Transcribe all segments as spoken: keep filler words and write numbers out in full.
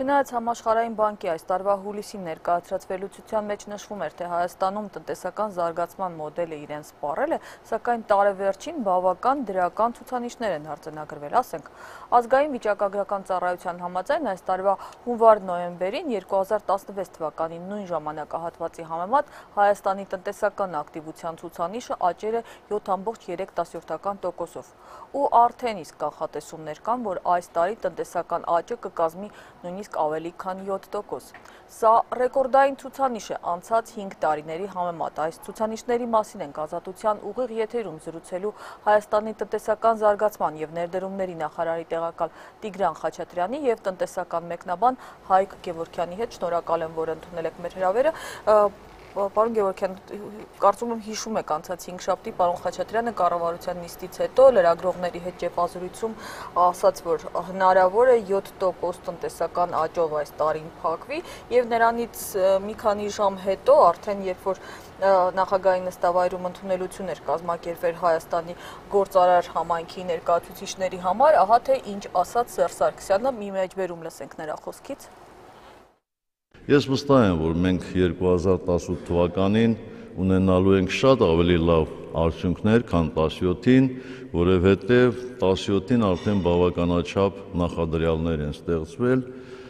Չնայած Համաշխարհային բանկի այս տարվա հուլիսին ներկայացրած վերլուծության մեջ նշվում էր, թե Հայաստանում տնտեսական զարգացման մոդելը իրեն սպառել է, սակայն տարեվերջին բավական դրական ցուցանիշներ են արձանագրվել, ասենք։ Ազգային վիճակագրական ծառայության համաձայն այս տարվա հունվար-նոյեմբերին երկու հազար տասնվեց թվականի նույն ժամանակահատվածի համեմատ Հայաստանի տնտեսական ակտիվության ցուցանիշը աճել է յոթ ամբողջ երեք տոկոսով։ Ու արդեն իսկ կանխատեսումներ կան, որ այս տարի տնտեսական աճը կկազմի նույնիսկ ավելի քան յոթ տոկոս։ Սա ռեկորդային ցուցանիշ է անցած հինգ տարիների համեմատ։ Այս ցուցանիշների մասին ենք Ազատության ուղիղ եթերում զրուցելու Հայաստանի տնտեսական զարգացման եւ ներդրումների նախարարի տեղակալ Տիգրան Խաչատրյանի եւ տնտեսական մեկնաբան Հայկ Գևորգյանի հետ։ Շնորհակալ եմ, որ ընդունել եք մեր հրավերը։ Պարոն Գևորգյան, կարծում եմ հիշում եք անցած հինգշաբթի պարոն Խաչատրյանը կառավարության նիստից հետո լրագրողների հետ ճեպազրույցում ասաց, որ հնարավոր է յոթ տոկոս տնտեսական աճով այս տարին փակվի եւ նրանից մի քանի ժամ հետո արդեն երբ որ նախագահի նստավայրում ընդունելություն էր կազմակերպվել Հայաստանի գործարար համայնքի ներկայացուցիչների համար, ահա թե ինչ ասաց Սերժ Սարգսյանը, մի մեջբերում լսենք նրա խոսքից։ Ես վստահ եմ, որ մենք երկու հազար տասնութ թվականին ունենալու ենք շատ ավելի լավ արդյունքներ, քան տասնյոթին, որովհետև տասնյոթին արդեն բավականաչափ նախադրյալներ են ստեղծվել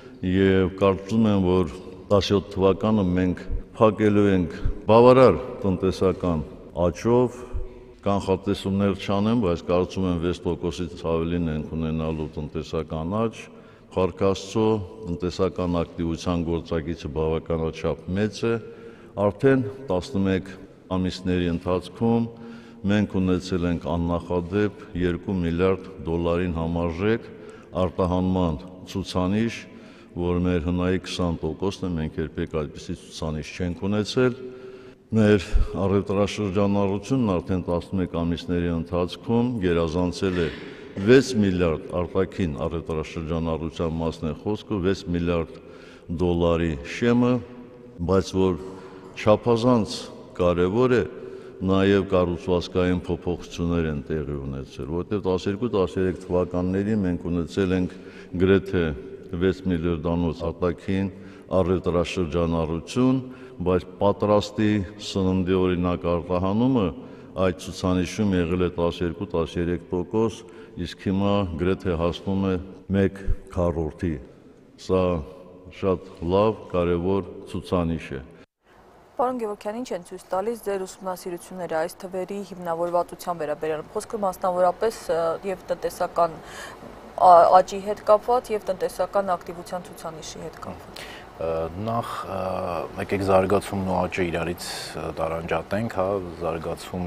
եւ կարծում եմ, որ տասնյոթ թվականը մենք փակելու ենք բավարար տնտեսական աճով, կանխատեսումներ չանեմ, բայց կարծում եմ վեց տոկոսից ավելին ենք ունենալու տնտեսական աճ։ Փառք Աստծո, տնտեսական ակտիվության գործակիցը բավականաչափ մեծ է, արդեն տասնմեկ ամիսների ընթացքում մենք ունեցել ենք աննախադեպ երկու միլիարդ դոլարին համարժեք արտահանման ցուցանիշ, որ մեր հնայի քսան տոկոսն է, մենք երբեք այդպիսի ցուցանիշ չենք ունեցել։ Մեր առևտրաշրջանառությունն արդեն տասնմեկ ամիսների ընթացքում գերազանցել է վեց միլիարդ արտաքին առևտրաշրջանառության մասն է խոսքը, վեց միլիարդ դոլարի շեմը, բայց որ չափազանց կարևոր է, նաև կառուցվածքային փոփոխություններ են տեղի ունեցել, որտեղ տասնյոթ տասնյոթ թվականներին մենք ունեցել ենք գրեթե վեց միլիարդանոց արտաքին առևտրաշրջանառություն, բայց պատրաստի սննդի օրինակ արտահանումը այդ ցուցանիշում եղել է տասնյոթ տասնյոթ տոկոս, իսկ հիմա գրեթե հասնում է մեկ քառորդի։ Սա շատ լավ, կարևոր ցուցանիշ է։ Պարոն Գևորգյան, ինչ են ցույց տալիս ձեր ուսումնասիրությունները այս թվերի հիմնավորվածության վերաբերյալ, խոսքը մասնավորապես եւ տնտեսական աճի հետ կապված եւ տնտեսական ակտիվության ցուցանիշի հետ կապված։ Նախ եկեք զարգացումն ու աճը իրարից տարանջատենք, հա, զարգացում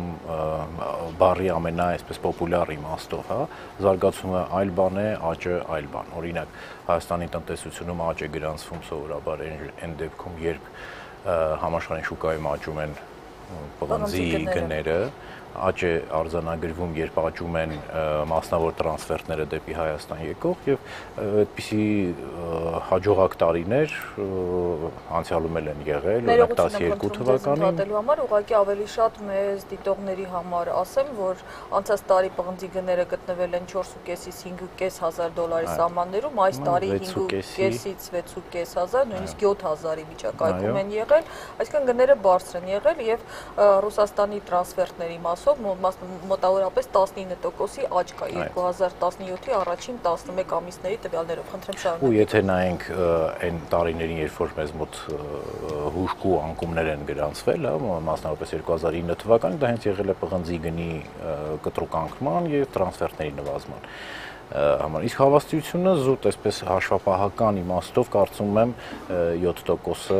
բառի ամենա այսպես պոպուլյար իմաստով, հա, զարգացումը այլ բան է, աճը այլ բան։ Օրինակ, Հայաստանի տնտեսությունում աճ է գրանցվում սովորաբար այն դեպքում, երբ համաշխարհային շուկայում աճում են պղնձի գները, աճ է արձանագրվում, երբ աճում են մասնավոր տրանսֆերտները դեպի Հայաստան եկող եւ այդպիսի հաջողակ տարիներ անցյալում են եղել, օրինակ տասնյոթ թվականին։ Ներողություն համար ուղղակի ավելի շատ մեծ դիտողների համար ասեմ, որ անցած տարի պղնձի գները գտնվել են չորս ու կեսից հինգ ու կես հազար դոլարի սահմաններում, այս տարի հինգ ու կեսից վեց ու կես հազար, նույնիսկ յոթ հազարի վիճակայքում են եղել, այսինքն գները բարձր են եղել եւ Ռուսաստանի տրանսֆերտների մոտավորապես տասնինը տոկոսի աճ կա երկու հազար տասնյոթի առաջին տասնմեկ ամիսների տվյալներով։ Խնդրեմ շարունակեք։ Ու եթե նայենք այն տարիներին, երբ որ մեզ մոտ հուժկու անկումներ են գրանցվել, մասնավորապես երկու հազար ինը թվականին, դա հենց եղել է պղնձի գնի կտրուկ եւ տրանսֆերտների նվազման համար։ Իսկ հավաստիությունը զուտ այսպես հաշվապահական իմաստով կարծում եմ յոթ տոկոսը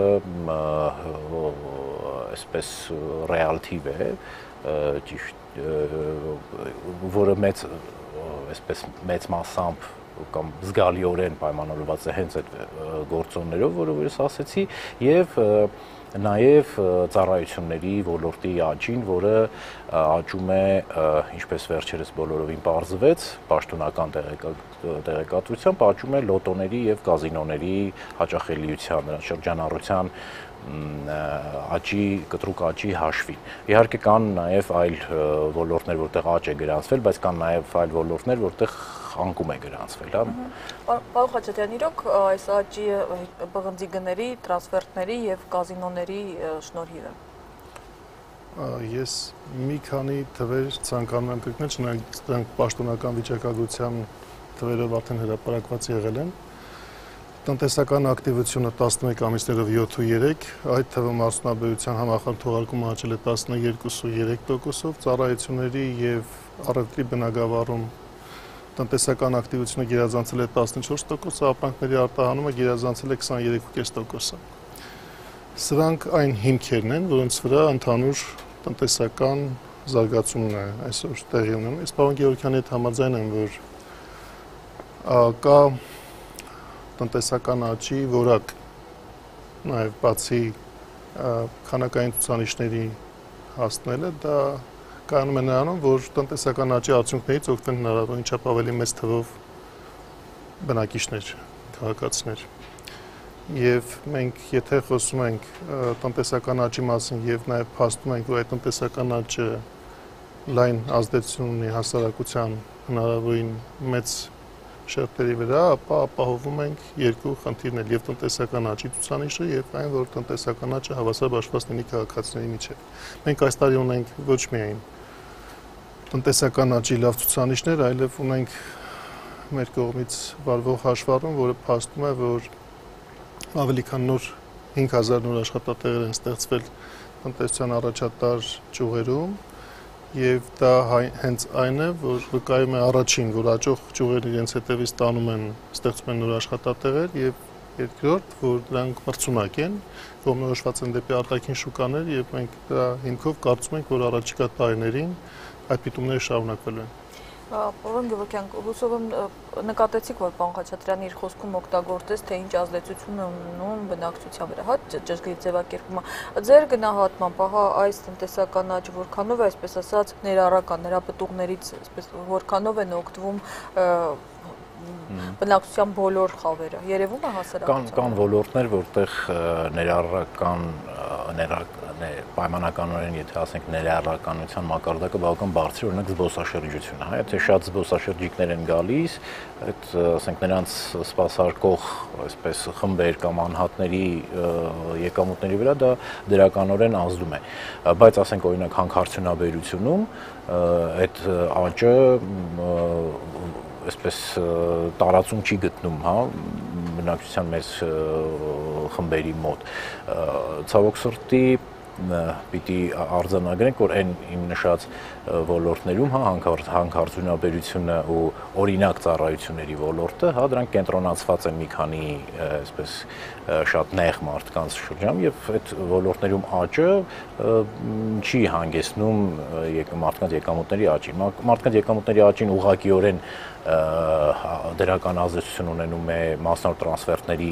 այսպես ռեալ թիվ է, ճիշտ, որը մեծ այսպես մեծ մասամբ կամ զգալիորեն պայմանավորված է հենց այդ գործոններով, որով ես ասեցի, եւ նաև ծառայությունների ոլորտի աճին, որը աճում է, ինչպես վերջերս բոլորովին պարզվեց, պաշտոնական տեղեկատվությամբ, աճում է լոտոների եւ կազինոների հաճախելիության, շրջանառության աճի կտրուկ աճի հաշվին։ Իհարկե կան նաև այլ ոլորտներ, որտեղ աճ է գրանցվել, բայց կան նաև այլ ոլորտներ, որտեղ անկում է գրանցվել, հա։ Պարոն Խաչատրյան, իրոք այս աճի բղնձի գների, տրանսֆերտների եւ կազինոների շնորհիվ է։ Ես մի քանի թվեր ցանկանում եմ կրկնել, չնայած դրանք պաշտոնական վիճակագրության թվերով արդեն հրապարակված եղել են։ Տնտեսական ակտիվությունը տասնմեկ ամիսներով յոթ ու երեք, այդ թվում արդյունաբերության համախառն թողարկումը աճել է տասնյոթ ու երեք տոկոսով, ծառայությունների եւ առևտրի բնագավառում տնտեսական ակտիվությունը գերազանցել է տասնչորս տոկոս, ապրանքների արտահանումը գերազանցել է քսաներեք ու կես տոկոս։ Սրանք այն հիմքերն են, որոնց վրա ընդհանուր տնտեսական զարգացումն է այսօր տեղի ունենում։ Ես պարոն Գևորգյանի հետ համաձայն եմ, որ կա տնտեսական աճի որակ, նաև բացի քանակային ցուցանիշների հասնելը, դա կայանում է նրանում, որ տնտեսական աճի արդյունքներից օգտվեն հնարավորին չափ ավելի մեծ թվով բնակիչներ, քաղաքացիներ։ Եվ մենք եթե խոսում ենք տնտեսական աճի մասին եւ նաև փաստում ենք, որ այդ տնտեսական աճը լայն ազդեցություն ունի հասարակության հնարավորին մեծ շերտերի վրա, ապա ապահովում ենք երկու խնդիրներ՝ եւ տնտեսական աճի ցուցանիշը եւ այն, որ տնտեսական աճը հավասար բաշխված լինի քաղաքացիների միջեւ։ Մենք այս տարի ունենք ոչ միայն տնտեսական աճի լավ ցուցանիշներ, այլև ունենք մեր կողմից վարվող հաշվառում, որը փաստում է, որ ավելի քան նոր հինգ հազար նոր աշխատատեղեր են ստեղծվել տնտեսության առաջատար ճյուղերում, եւ դա հենց այն է, որ վկայում է առաջին, որ աճող ճյուղերն իրենց հետևից տանում են, ստեղծում են նոր աշխատատեղեր, եւ երկրորդ, որ դրանք մրցունակ են, կողմնորոշված են դեպի արտաքին շուկաներ, եւ մենք դրա հիմքով կարծում ենք, որ առաջիկա տարիներին այդ պիտումները շարունակվելու են։ Պարոն Գևորգյան, հուսով եմ նկատեցիք, որ պարոն Խաչատրյանի իր խոսքում օգտագործեց, թե ինչ ազդեցություն ունում բնակչության վրա, հա, ճշգրիտ ձևակերպումը։ Ձեր գնահատմամբ, ահա այս տնտեսական աճը որքանով է, այսպես ասած, ներառական, նրա պտուղներից, այսպես որքանով են օգտվում բնակչության բոլոր խավերը, երևում է հասարակության։ Կան կան ոլորտներ, որտեղ ներառական պայմանականորեն, եթե ասենք ներառականության մակարդակը բավական բարձր, օրինակ զբոսաշրջությունը, հա, եթե շատ զբոսաշրջիկներ են գալիս, այդ ասենք նրանց սպասարկող, այսպես խմբեր կամ անհատների եկամուտների վրա դա դրականորեն ազդում է, բայց ասենք օրինակ հանքարդյունաբերությունում այդ աճը այսպես տարածում չի գտնում, հա, բնակչության մեծ խմբերի մոտ։ Ցավոք սրտի պիտի արձանագրենք, որ այն իմ նշած ոլորտներում, հա, հանքարդյունաբերությունը ու օրինակ ծառայությունների ոլորտը, հա, դրանք կենտրոնացված են մի քանի այսպես շատ նեղ մարդկանց շրջանում եւ այդ ոլորտներում աճը չի հանգեցնում մարդկանց եկամուտների աճին։ Մարդկանց եկամուտների աճին ուղղակիորեն դրական ազդեցություն ունենում է մասնավոր տրանսֆերտների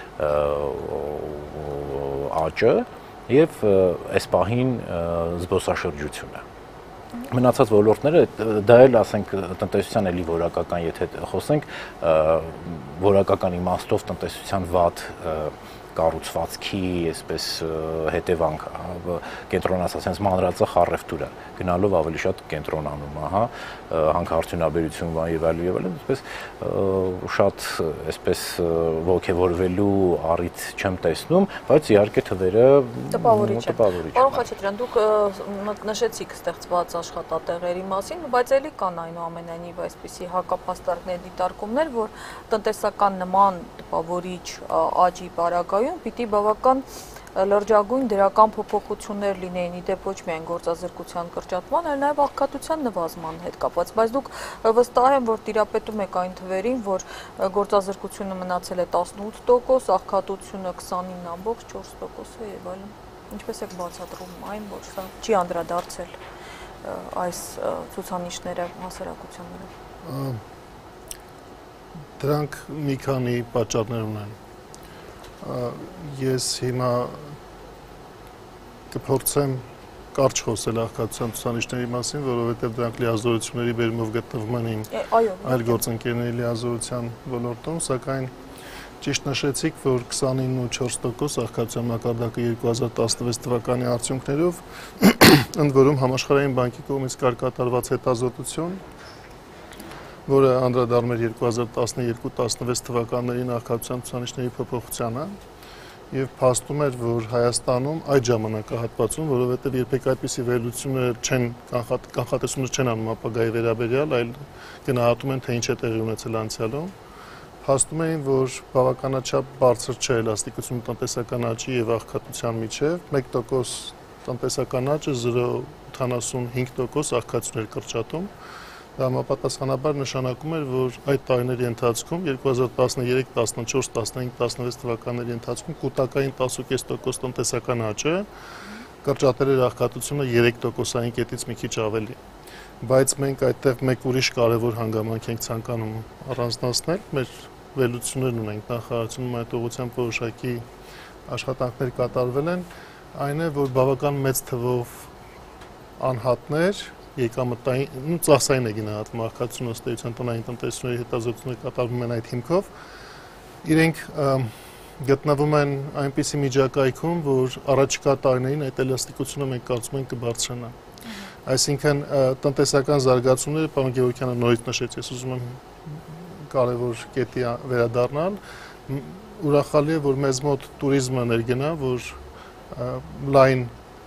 աճը եւ այս պահին զբոսաշրջությունը։ Մնացած ոլորտները դա էլ ասենք տնտեսության էլի որակական, եթե խոսենք, որակական իմաստով տնտեսության վատ կառուցվածքի, այսպես հետևանք, կենտրոնացած հենց մանրածախ առևտուրը գնալով ավելի շատ կենտրոնանում, հա, հանքարդյունաբերություն եւ այլն եւ այլն, այսպես շատ այսպես ոգևորվելու առիթ չեմ տեսնում, բայց իհարկե թվերը տպավորիչ են։ Պարոն Խաչատրյան, դուք նշեցիք ստեղծված աշխատատեղերի մասին, բայց ելի կան այնուամենայնիվ այսպիսի հակափաստարկներ, դիտարկումներ, որ տնտեսական նման տպավորիչ աճի պարագայում պիտի բավական լրջագույն դրական փոփոխություններ լինեին, իդեպ ոչ միայն գործազրկության կրճատման, այլ նաև աղքատության նվազման հետ կապված, բայց դուք վստահ եմ, որ տիրապետում եք այն թվերին, որ գործազրկությունը մնացել է տասնութ տոկոս, աղքատությունը քսանինը ամբողջ չորս տոկոս է եւ այլն։ Ինչպես եք բացատրում այն, որ սա չի անդրադարձել այս ցուցանիշները հասարակության վրա։ Դրանք մի քանի պատճառներ ունեն։ Ես հիմա կփորձեմ կարճ խոսել աղքատության ցուցանիշների մասին, որովհետև դրանք լիազորությունների բերումով գտնվում են իմ այլ գործընկերների լիազորության ոլորտում, սակայն ճիշտ նշեցիք, որ քսանինը ու չորս տոկոս աղքատության մակարդակը երկու հազար տասնվեց թվականի արդյունքներով, ընդ որում Համաշխարհային բանկի կողմից կար կատարված հետազոտություն, որը անդրադառնում էր երկու հազար տասներկու տասնվեց թվականներին աղքատության ցուցանիշների փոփոխությանը եւ փաստում էր, որ Հայաստանում այդ ժամանակահատվածում, որովհետեւ երբեք այդպիսի վերլուծություններ չեն կանխատեսումներ չեն անում ապագայի վերաբերյալ, այլ գնահատում են, թե ինչ է տեղի ունեցել անցյալում, փաստում էին, որ բավականաչափ բարձր չէ էլաստիկությունը տնտեսական աճի եւ աղքատության միջեւ, մեկ տոկոս տնտեսական աճը զրո կoma ութանասունհինգ տոկոս աղքատություն էր կրճատում։ Դա համապատասխանաբար նշանակում էր, որ այդ տարիների ընթացքում երկու հազար տասներեք, տասնչորս, տասնհինգ, տասնվեց թվականների ընթացքում կൂട്ടակային տասը կես տոկոս տնտեսական աճը կրճատել էր աղքատությունը երեք տոկոսային կետից մի քիչ ավելի։ Բայց մենք այդտեղ մեկ ուրիշ կարևոր հանգամանք ենք ցանկանում առանձնացնել, մեր վերլուծություններն ունենք նախարարությունում այդ ուղղությամբ որոշակի աշխատանքներ կատարվել են, այն է, որ բավական մեծ թվով անհատներ եկամտային, ու ծախսային է գնահատվում աղքատությունը ըստ էության տնային տնտեսությունների հետազոտություններ կատարվում են այդ հիմքով, իրենք գտնվում են այնպիսի միջակայքում, որ առաջիկա տարիներին այդ էլաստիկությունը մենք կարծում ենք կբարձրանա։ Այսինքն տնտեսական զարգացումները, պարոն Գևորգյանը նորից նշեց, ես ուզում եմ կարևոր կետի վերադառնալ, ուրախալի է, որ մեզ մոտ տուրիզմը ներգնա, որ լայն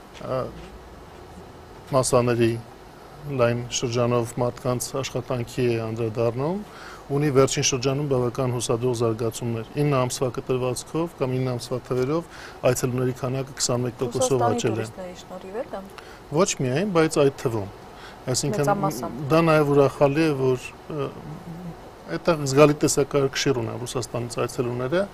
մասաների լայն շրջանով մարդկանց աշխատանքի է անդրադառնում, ունի վերջին շրջանում բավական հուսադրող զարգացումներ։ ինը ամսվա կտրվածքով կամ ինը ամսվա թվերով այցելուների քանակը քսանմեկ տոկոսով աճել է։ Ոչ միայն, բայց այդ թվում։ Այսինքն դա նաև ուրախալի է, որ այդտեղ զգալի տեսակարգշիռ ունեն Ռուսաստանից այցելուները։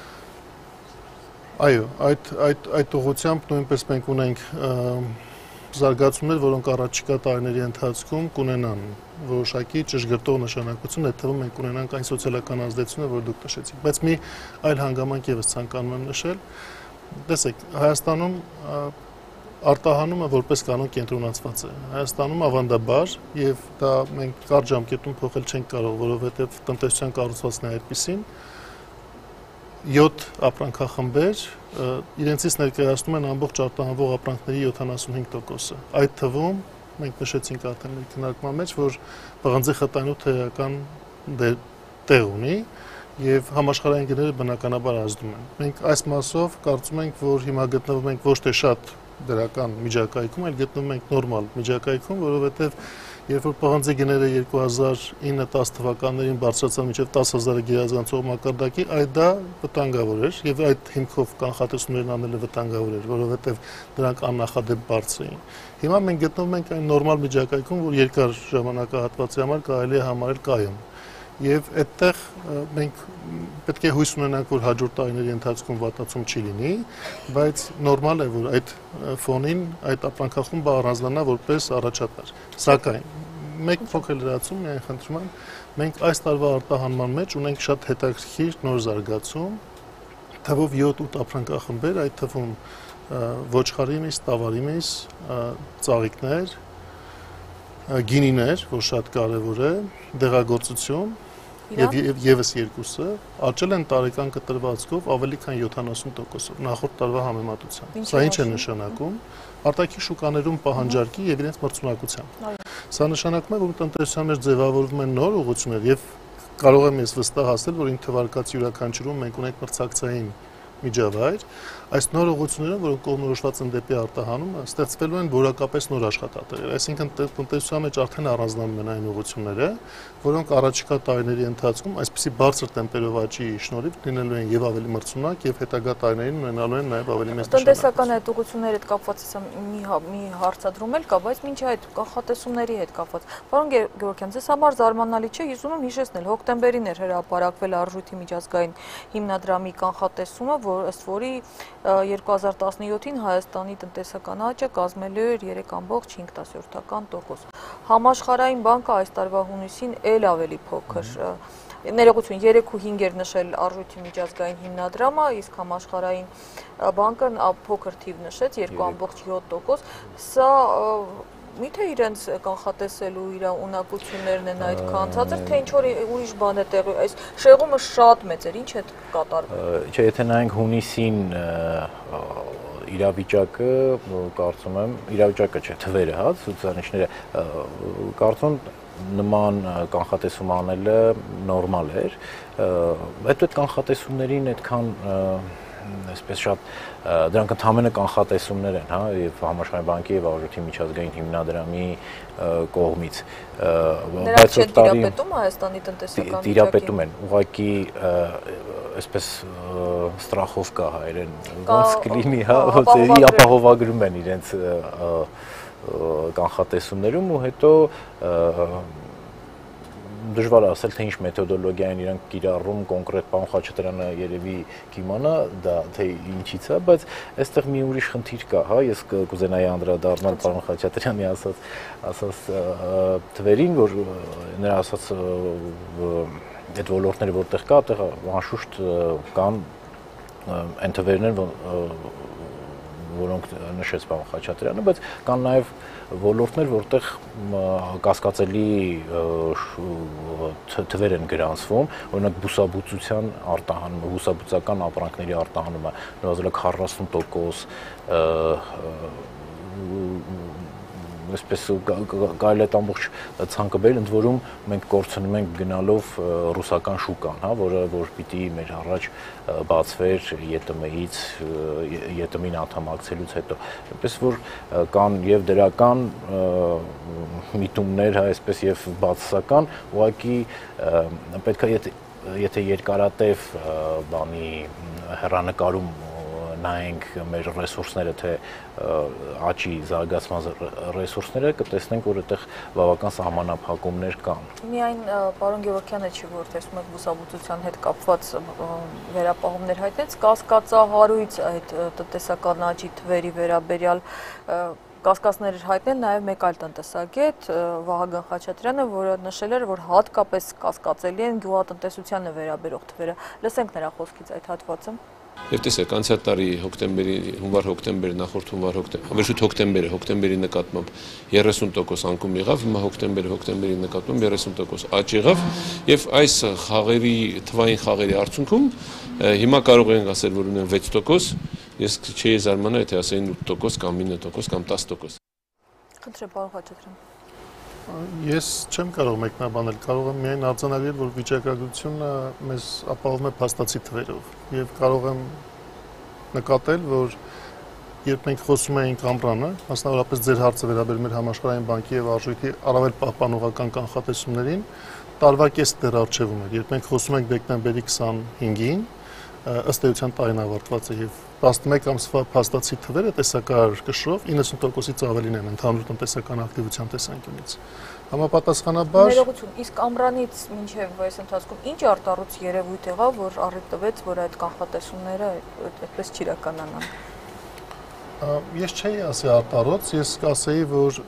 Այո, այդ այդ այդ ուղղությամբ նույնպես մենք ունենք զարգացումներ, որոնք առաջիկա տարիների ընթացքում կունենան որոշակի ճշգրտող նշանակություն, այդ թվում մենք կունենանք այն սոցիալական ազդեցությունը, որ դուք նշեցիք։ Բայց մի այլ հանգամանք եւս ցանկանում եմ նշել։ Տեսեք, Հայաստանում արտահանումը որպես կանոն կենտրոնացված է։ Հայաստանում ավանդաբար եւ դա մենք կարճ ժամկետում փոխել չենք կարող, որովհետեւ տնտեսության կառուցվածքն է այդպիսին, յոթ ապրանքախմբեր իրենցից ներկայացնում են ամբողջ արտահանվող ապրանքների յոթանասունհինգ տոկոսը։ Այդ թվում մենք նշեցինք արդեն մեր քննարկման մեջ, որ պղնձի խտանյութը էական տեղ ունի եւ համաշխարհային գները բնականաբար ազդում են։ Մենք այս մասով կարծում ենք, որ հիմա գտնվում ենք ոչ թե շատ դրական միջակայքում, այլ գտնվում ենք նորմալ միջակայքում, որովհետեւ երբ որ պղնձի գները երկու հազար ինը դաս թվականներին բարձրացան մինչև տասը հազարը գերազանցող մակարդակի, այդ դա վտանգավոր էր եւ այդ հիմքով կանխատեսումներն անելը վտանգավոր էր, որովհետեւ դրանք աննախադեպ բարձր էին։ Հիմա մենք գտնվում ենք այն նորմալ միջակայքում, որ երկար ժամանակահատվածի համար կարելի է համարել կայուն։ Եվ այդտեղ մենք պետք է հույս ունենանք, որ հաջորդ տարիների ընթացքում վատացում չի լինի, բայց նորմալ է, որ այդ ֆոնին այդ ապրանքախումբը առանձնանա որպես առաջատար։ Սակայն մեկ փոքր լրացում միայն խնդրում եմ, մենք այս տարվա արտահանման մեջ ունենք շատ հետաքրքիր նոր զարգացում, թվով յոթ-ութ ապրանքախմբեր, այդ թվում ոչխարի միս, տավարի միս, ծաղիկներ, գինիներ, որ շատ կարևոր է, դեղագործություն եւ եւս երկուսը աճել են տարեկան կտրվածքով ավելի քան յոթանասուն տոկոսով նախորդ տարվա համեմատությամբ։ Սա ինչ է նշանակում։ Արտաքին շուկաներում պահանջարկի եւ իրենց մրցունակության։ Սա նշանակում է, որ տնտեսության մեջ ձևավորվում են նոր ուղղություններ եւ կարող եմ ես վստահ ասել, որ ինքը թվարկած յուրաքանչյուրում մենք ունենք մրցակցային միջավայր, այս նոր ուղղությունները, որոնք կողմնորոշված են դեպի արտահանումը, ստեղծվելու են որակապես նոր աշխատատեղեր, այսինքն տնտեսության մեջ արդեն առանձնանում են այն ուղղությունները, որոնք առաջիկա տարիների ընթացքում այսպիսի բարձր տեմպերով աճի շնորհիվ լինելու են եւ ավելի մրցունակ եւ հետագա տարիներին ունենալու են նաեւ ավելի մեծ տնտեսական այդ ուղղությունների հետ կապված մի մի հարցադրում էլ կա, բայց մինչ այդ կանխատեսումների հետ կապված։ Պարոն Գևորգյան, ձեզ համար զարմանալի չէ, ես ուզում եմ հիշեցնել, հոկտեմբերին էր հրապարակվել Արժույթի միջազգային հիմնադրամի կանխատեսումը, որ ըստ որի երկու հազար տասնյոթին Հայաստանի տնտեսական աճը կազմելու էր երեք ամբողջ հինգ տոկոս։ Համաշխարհային բանկը այս տարվա հունիսին էլ ավելի փոքր ներողություն երեք ու հինգ էր նշել Արժույթի միջազգային հիմնադրամը, իսկ Համաշխարհային բանկը փոքր թիվ նշեց երկու ամբողջ յոթ տոկոս։ Սա Միթե իրենց կանխատեսելու իր ունակություններն են այդքան ցածր, թե ինչ որ ուրիշ բան է տեղի, այս շեղումը շատ մեծ էր, ինչ է կատարվում։ Չէ, եթե նայենք հունիսին իրավիճակը, կարծում եմ, իրավիճակը չէ, թվերը, հա, ցուցանիշները, կարծում նման կանխատեսում անելը նորմալ էր, հետո այդ կանխատեսումներին այդքան այսպես շատ դրանք ընդհանրապես կանխատեսումներ են, հա, եւ Համաշխարհային բանկի եւ Արժույթի միջազգային հիմնադրամի կողմից։ Բայց այդ տիրապետում Հայաստանի տնտեսական վիճակին տիրապետում են, ուղղակի այսպես ստրախովկա հայերեն ոնց կլինի, հա, ոնց ապահովագրում են իրենց կանխատեսումներում ու հետո դժվար ասել թե ինչ մեթոդոլոգիա են իրանք կիրառում կոնկրետ պարոն Խաչատրյանը երևի կիմանա դա թե ինչից է, բայց այստեղ մի ուրիշ խնդիր կա, հա, ես կուզենայի անդրադառնալ պարոն Խաչատրյանի ասած ասած թվերին, որ նրա ասած այդ ոլորտները որտեղ կա, այդտեղ անշուշտ կան այն թվերներ, որոնք նշեց պարոն Խաչատրյանը, բայց կան նաև ոլորտներ, որտեղ կասկածելի թվեր են գրանցվում, օրինակ բուսաբուծության արտահանումը, բուսաբուծական ապրանքների արտահանումը նվազել է քառասուն տոկոս, այսպես կարելի է ամբողջ ցանկը բերել, ընդ որում մենք կորցնում ենք գնալով ռուսական շուկան, հա, որը որ պիտի մեր առաջ բացվեր ԵՏՄ-ից, ԵՏՄ-ին անդամակցելուց հետո, այնպես որ կան եւ դրական միտումներ, հա, այսպես եւ բացասական, ուղղակի պետք է եթե երկարատև բանի հեռանկարում նայենք մեր ռեսուրսները, թե աճի զարգացման ռեսուրսները, կտեսնենք, որ այդտեղ բավական սահմանափակումներ կան։ Միայն պարոն Գևորգյանը չի, որ տեսնում եք բուսաբուծության հետ կապված վերապահումներ հայտնեց, կասկածահարույց այդ տնտեսական աճի թվերի վերաբերյալ կասկածներ էր հայտնել նաև մեկ այլ տնտեսագետ Վահագն Խաչատրյանը, որը նշել էր, որ հատկապես կասկածելի են գյուղատնտեսությանը վերաբերող թվերը։ Լսենք նրա խոսքից այդ հատվածը։ Եվ տեսեք, անցյալ տարի հոկտեմբերի, հունվար-հոկտեմբերի, նախորդ հունվար-հոկտեմբերի, ավելշուտ հոկտեմբերի, հոկտեմբերի նկատմամբ երեսուն տոկոս անկում եղավ, հիմա հոկտեմբերի, հոկտեմբերի նկատմամբ երեսուն տոկոս աճ եղավ, եւ այս խաղերի, թվային խաղերի արդյունքում հիմա կարող ենք ասել, որ ունեն վեց տոկոս, ես չէի զարմանա, եթե ասեին ութ տոկոս կամ ինը տոկոս կամ տասը տոկոս։ Խնդրեմ, պարոն Խաչատրյան։ Ես չեմ կարող մեկնաբանել, կարող եմ միայն արձանագրել, որ վիճակագրությունը մեզ ապահովում է փաստացի թվերով եւ կարող եմ նկատել, որ երբ մենք խոսում էինք ամռանը, մասնավորապես ձեր հարցը վերաբերում էր Համաշխարհային բանկի եւ Արժույթի առավել պահպանողական կանխատեսումներին, տարվա կես դեռ առջևում էր, երբ մենք խոսում ենք դեկտեմբերի քսանհինգին, ըստ էության տարին ավարտված է եւ տասնմեկ ամսվա փաստացի թվերը տեսակար կշռով իննսուն տոկոսից ավելին են ընդհանուր տնտեսական ակտիվության տեսանկյունից։ Համապատասխանաբար Ներողություն, իսկ ամռանից մինչև այս ընթացքում ինչ արտառոց երևույթ եղավ, որ առիթ տվեց, որ այդ կանխատեսումները այդպես չիրականանան։ Ես չէի ասի արտառոց, ես կասեի, որ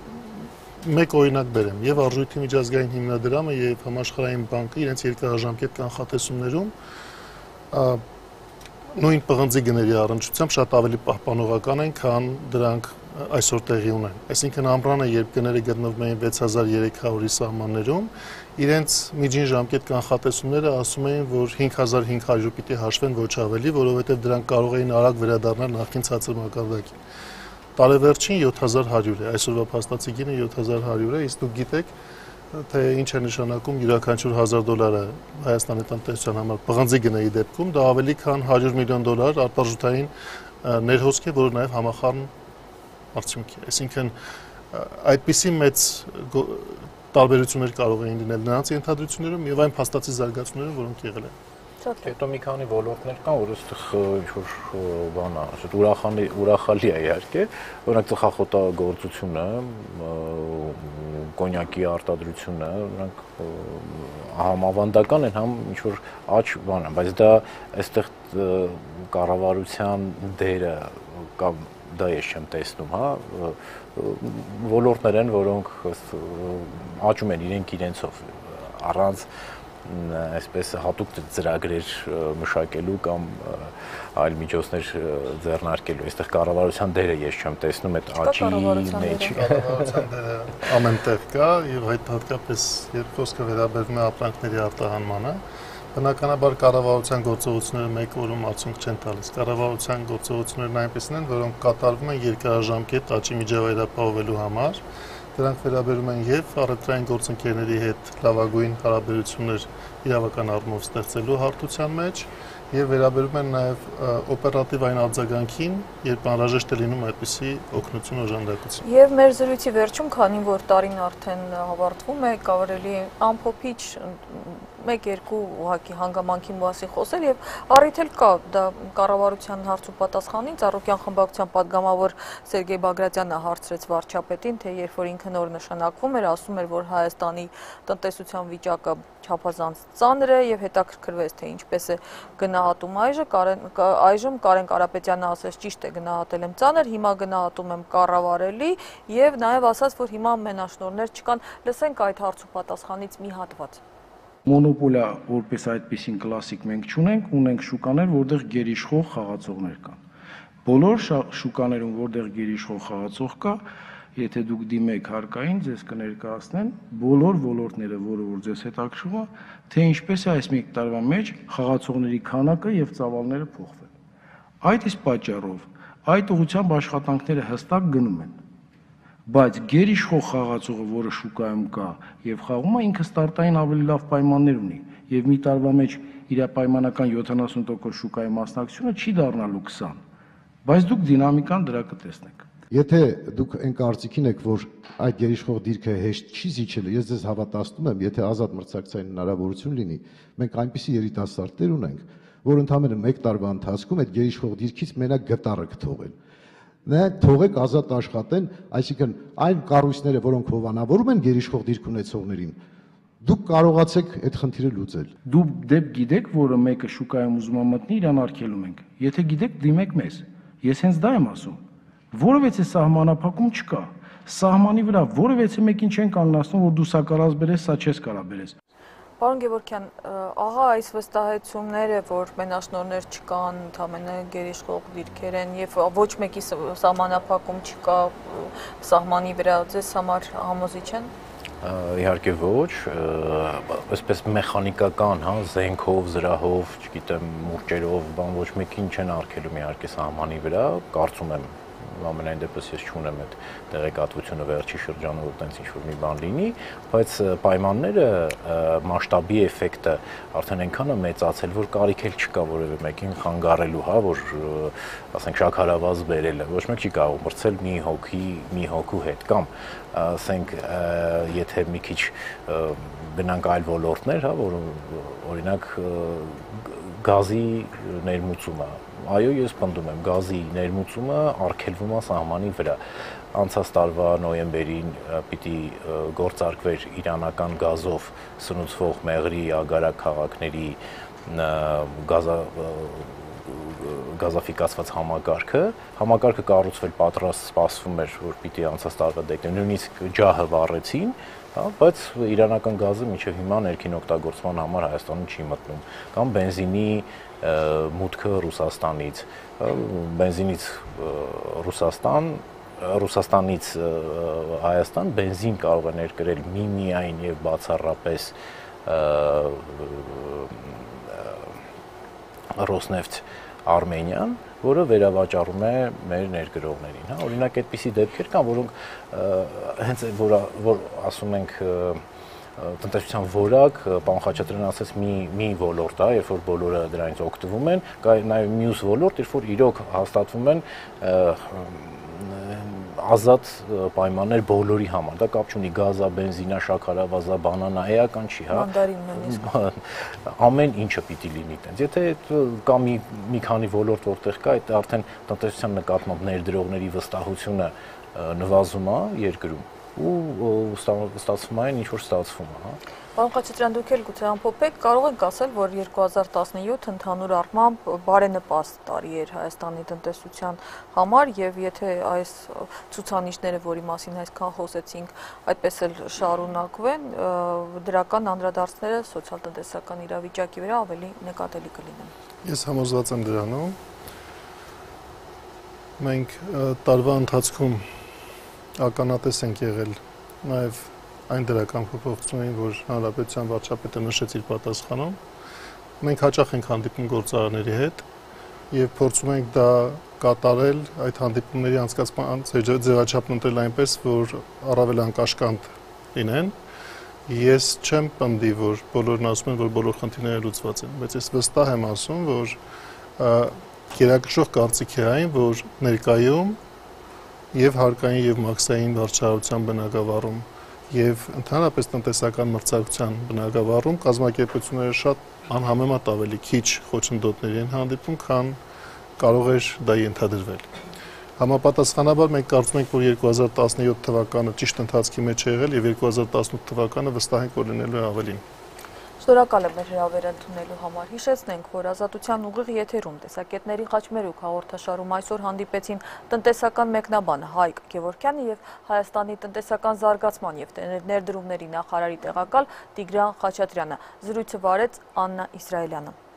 մեկ օրինակ բերեմ, եւ Արժույթի միջազգային հիմնադրամը եւ Համաշխարհային բանկը իրենց երկարաժամկետ կանխատեսումներում նույն պղնձի գների առնչությամբ շատ ավելի պահպանողական են, քան դրանք այսօր տեղի ունեն։ Այսինքն ամռանը, երբ գները գտնվում էին վեց հազար երեք հարյուրի սահմաններում, իրենց միջին ժամկետ կանխատեսումները ասում էին, որ հինգ հազար հինգ հարյուր պիտի հաշվեն, ոչ ավելի, որովհետև դրանք կարող էին արագ վերադառնալ նախկին ցածր մակարդակին։ Տարեվերջին յոթ հազար հարյուր է, այսօրվա փաստացի գինը յոթ հազար հարյուր է, իսկ դուք գիտեք, թե ինչ է նշանակում յուրաքանչյուր հազար դոլարը Հայաստանի տնտեսության համար պղնձի գնայի դեպքում, դա ավելի քան հարյուր միլիոն դոլար արտարժութային ներհոսք է, որը նաև համախառն արդյունք է։ Այսինքն այդպիսի մեծ տարբերություններ կարող էին լինել նրանց ենթադրություններում եւ այն փաստացի զարգացումներում, որոնք եղել են։ Հետո մի քանի ոլորտներ կան, որ այստեղ ինչ-որ բան է, ասած ուրախալի ուրախալի է իհարկե, օրինակ ծխախոտագործությունը, կոնյակի արտադրությունը, նրանք համավանդական են, համ ինչ-որ աճ բան է, բայց դա այստեղ կառավարության դերը կամ դա ես չեմ տեսնում, հա, ոլորտներ են, որոնք աճում են իրենք իրենցով, առանց այսպես հատուկ ծրագրեր մշակելու կամ այլ միջոցներ ձեռնարկելու։ Այստեղ կառավարության դերը ես չեմ տեսնում այդ աճի մեջ։ Կառավարության դերը ամենտեղ կա եւ այդ հատկապես երբ խոսքը վերաբերում է ապրանքների արտահանմանը, բնականաբար կառավարության գործողությունները մեկ օրում արդյունք չեն տալիս։ Կառավարության գործողություններն այնպեսին են, որոնք կատարվում են երկարաժամկետ աճի միջավայրը ապահովելու համար։ Դրանք վերաբերում են եւ առևտրային գործընկերների հետ լավագույն հարաբերություններ իրավական առումով ստեղծելու հարթության մեջ եւ վերաբերում են նաեւ օպերատիվ այն արձագանքին, երբ անհրաժեշտ է լինում այդպիսի օգնություն օժանդակություն։ Եվ մեր զրույցի վերջում, քանի որ տարին արդեն ավարտվում է, կարելի է ամփոփիչ մեկ-երկու ուղղակի հանգամանքի մասին խոսել եւ առիթ էլ կա դա կառավարության հարց ու պատասխանին Ծառուկյան խմբակցության падգամավոր Սերգեյ Բագրատյանը հարցրեց վարչապետին, թե երբ որ ինքը նոր նշանակվում էր, ասում էր, որ Հայաստանի տնտեսության վիճակը չափազանց ծանր է եւ հետաքրքրվեց, թե ինչպես է գնահատում այժմ այժմ Կարեն Կարապետյանը ասաց ճիշտ է գնահատել եմ ծանր, հիմա գնահատում եմ կառավարելի եւ նաեւ ասաց, որ հիմա մենաշնորհներ չկան։ Լսենք այդ հարց ու պատասխանից մի հատված։ Մոնոպոլիա որպես այդպիսին կլասիկ մենք չունենք, ունենք շուկաներ, որտեղ գերիշխող խաղացողներ կան։ Բոլոր շուկաներում, որտեղ գերիշխող խաղացող կա, եթե դուք դիմեք հարկային, ձեզ կներկայացնեն բոլոր ոլորտները, որը որ ձեզ հետաքրքրում է, թե ինչպես է այս մեկ տարվա մեջ խաղացողների քանակը եւ ծավալները փոխվել։ Այդ իսկ պատճառով այդ ուղղությամբ աշխատանքները հստակ գնում են։ Բայց գերիշխող խաղացողը, որը շուկայում կա եւ խաղում է, ինքը ստարտային ավելի լավ պայմաններ ունի եւ մի տարվա մեջ իր պայմանական յոթանասուն տոկոս շուկայի մասնակցությունը չի դառնալու քսան, բայց դուք դինամիկան դրա կտեսնեք։ Եթե դուք այն կարծիքին եք, որ այդ գերիշխող դիրքը հեշտ չի զիջելու, ես ձեզ հավատացնում եմ, եթե ազատ մրցակցային հնարավորություն լինի, մենք այնպիսի երիտասարդներ ունենք, որ ընդամենը մեկ տարվա ընթացքում այդ գերիշխող դիրքից մենակ գտարը կթողեն։ Նա թողեք ազատ աշխատեն, այսինքն այն կառույցները, որոնք հովանավորում են գերիշխող դիրք ունեցողներին, դուք կարողացեք այդ խնդիրը լուծել։ Դու դեպք գիտեք, որը մեկը շուկայում ուզում է մտնի, իրան արգելում ենք։ Եթե գիտեք, դիմեք մեզ։ Ես հենց դա եմ ասում։ Որովհետեւ սահմանափակում չկա։ Սահմանի վրա որովհետեւ մեկին չեն կանոնացնում, որ դու սա կարաս բերես, սա չես կարա բերես։ Պարոն Գևորգյան, ահա այս վստահությունները, որ մենաշնորհներ չկան, ընդամենը գերիշխող դիրքեր են եւ ոչ մեկի սահմանափակում չկա սահմանի վրա, ձեզ համար համոզիչ են։ Իհարկե ոչ, այսպես մեխանիկական, հա, զենքով, զրահով, չգիտեմ, մուրճերով, բան ոչ մեկին չեն արգելում իհարկե սահմանի վրա, կարծում եմ ամենայն դեպս ես չունեմ այդ տեղեկատվությունը վերջի շրջանում, որ տենց ինչ-որ մի բան լինի, բայց պայմանները, մասշտաբի էֆեկտը արդեն այնքան է մեծացել, որ կարիք էլ չկա որևէ մեկին խանգարելու, հա, որ ասենք շաքարավազ բերելը, ոչ մեկ չի կարող մրցել մի հոգի, մի հոգու հետ, կամ ասենք եթե մի քիչ գնանք այլ ոլորտներ, հա, որ օրինակ գազի ներմուծումը, այո, ես պնդում եմ, գազի ներմուծումը արգելվում է սահմանի վրա։ Անցած տարվա նոյեմբերին պիտի գործարկվեր իրանական գազով սնուցվող մեղրի ագարակ քաղաքների գազա գազաֆիկացված համակարգը, համակարգը կառուցվել պատրաստ սպասվում էր, որ պիտի անցած տարվա դեկտեմբեր, նույնիսկ ջահը վառեցին, հա, բայց իրանական գազը մինչև հիմա ներքին օգտագործման համար Հայաստանում չի մտնում, կամ բենզինի մուտքը Ռուսաստանից, բենզինից Ռուսաստան, Ռուսաստանից Հայաստան բենզին կարող է ներկրել միմիայն եւ բացառապես Ռոսնեֆտ Արմենիան, որը վերավաճառում է մեր ներգրողներին, հա, օրինակ այդպիսի դեպքեր կան, որոնք հենց որ որ ասում ենք տնտեսության որակ, պարոն Խաչատրյանն ասաց մի մի ոլորտ է, երբ որ բոլորը դրանից օգտվում են, կա նաև մյուս ոլորտ, երբ որ իրոք հաստատվում են ազատ պայմաններ բոլորի համար, դա կապ չունի գազա, բենզինա, շաքարավազա, բանանա, էական չի, հա։ Մանդարինն նույնիսկ։ Ամեն ինչը պիտի լինի տենց։ Եթե կա մի մի քանի ոլորտ, որտեղ կա, այդ արդեն տնտեսության նկատմամբ ներդրողների վստահությունը նվազում է երկրում։ ու ստացվում է ինչ որ ստացվում է, հա։ Պարոն Խաչատրյան, դուք էլ գուցե ամփոփեք, կարող եք ասել, որ երկու հազար տասնյոթ ընդհանուր առմամբ բարենպաստ տարի էր Հայաստանի տնտեսության համար, եւ եթե այս ցուցանիշները, որի մասին այսքան խոսեցինք, այդպես էլ շարունակվեն, դրական անդրադարձները սոցիալ-տնտեսական իրավիճակի վրա ավելի նկատելի կլինեն։ Ես համոզված եմ դրանում։ Մենք տարվա ընթացքում ականատես ենք եղել նաև այն դրական փոփոխություններին, որ Հանրապետության վարչապետը նշեց իր պատասխանում, մենք հաճախ ենք հանդիպում գործարանների հետ եւ փորձում ենք դա կատարել, այդ հանդիպումների անցկացման ձևաչափն ընտրել այնպես, որ առավել անկաշկանդ լինեն։ Ես չեմ պնդի, որ բոլորն ասում են, որ բոլոր խնդիրները լուծված են, բայց ես վստահ եմ ասում, որ գերակշռող կարծիք է այն, որ ներկայում եւ հարկային եւ մաքսային վարչարության բնագավառում եւ ընդհանրապես տնտեսական մրցակցության բնագավառում կազմակերպությունները շատ անհամեմատ ավելի քիչ խոչընդոտների են հանդիպում, քան կարող էր դա ենթադրվել։ Համապատասխանաբար մենք կարծում ենք, որ երկու հազար տասնյոթ թվականը ճիշտ ընթացքի մեջ է եղել եւ երկու հազար տասնութ թվականը վստահ ենք, որ լինելու է ավելին։ Շնորհակալ եմ մեր հրավերը ընդունելու համար։ Հիշեցնենք, որ Ազատության ուղիղ եթերում տեսակետների խաչմերուկ հաղորդաշարում այսօր հանդիպեցին տնտեսական մեկնաբան Հայկ Գևորգյանը եւ Հայաստանի տնտեսական զարգացման եւ ներդրումների նախարարի տեղակալ Տիգրան Խաչատրյանը։ Զրույցը վարեց Աննա Իսրայելյանը։